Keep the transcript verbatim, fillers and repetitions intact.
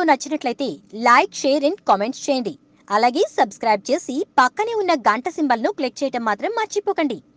నచ్చినట్లయితే like, share and comments చేయండి. అలాగే సబ్స్క్రైబ్ చేసి పక్కనే ఉన్న గంట సింబల్ను క్లిక్ చేయడం మాత్రం మర్చిపోకండి.